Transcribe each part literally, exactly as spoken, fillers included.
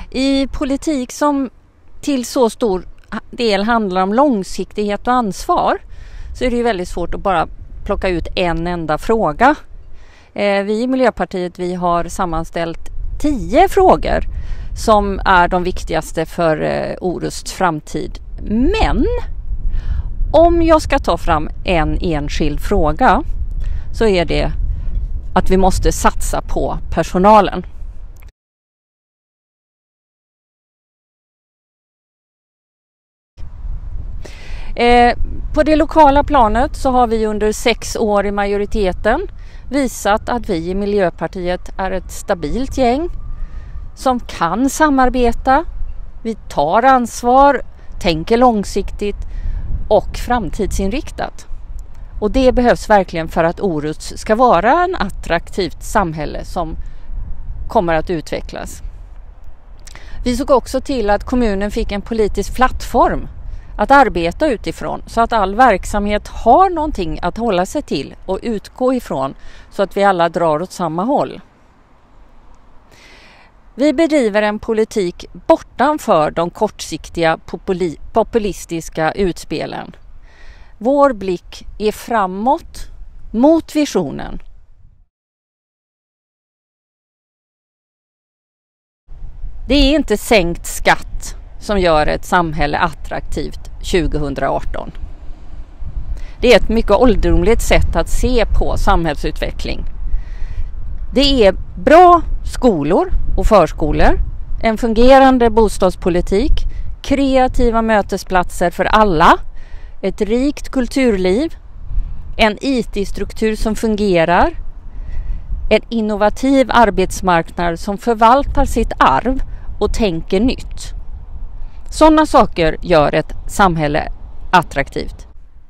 I politik som till så stor del handlar om långsiktighet och ansvar så är det ju väldigt svårt att bara plocka ut en enda fråga. Eh, vi i Miljöpartiet vi har sammanställt tio frågor som är de viktigaste för eh, Orusts framtid. Men om jag ska ta fram en enskild fråga så är det att vi måste satsa på personalen. Eh, på det lokala planet så har vi under sex år i majoriteten visat att vi i Miljöpartiet är ett stabilt gäng som kan samarbeta. Vi tar ansvar, tänker långsiktigt och framtidsinriktat. Och det behövs verkligen för att Orust ska vara en attraktivt samhälle som kommer att utvecklas. Vi såg också till att kommunen fick en politisk plattform att arbeta utifrån så att all verksamhet har någonting att hålla sig till och utgå ifrån så att vi alla drar åt samma håll. Vi bedriver en politik bortanför de kortsiktiga populi- populistiska utspelen. Vår blick är framåt mot visionen. Det är inte sänkt skatt som gör ett samhälle attraktivt tjugohundraarton. Det är ett mycket ålderdomligt sätt att se på samhällsutveckling. Det är bra skolor och förskolor, en fungerande bostadspolitik, kreativa mötesplatser för alla, ett rikt kulturliv, en I T-struktur som fungerar, en innovativ arbetsmarknad som förvaltar sitt arv och tänker nytt. Sådana saker gör ett samhälle attraktivt.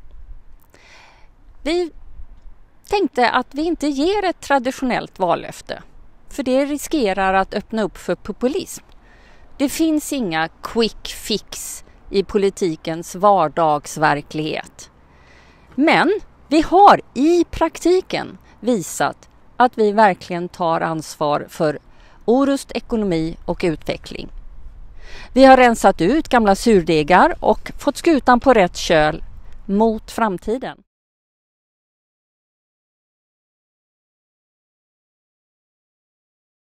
Vi tänkte att vi inte ger ett traditionellt vallöfte, för det riskerar att öppna upp för populism. Det finns inga quick fix i politikens vardagsverklighet. Men vi har i praktiken visat att vi verkligen tar ansvar för Orust ekonomi och utveckling. Vi har rensat ut gamla surdegar och fått skutan på rätt köl mot framtiden.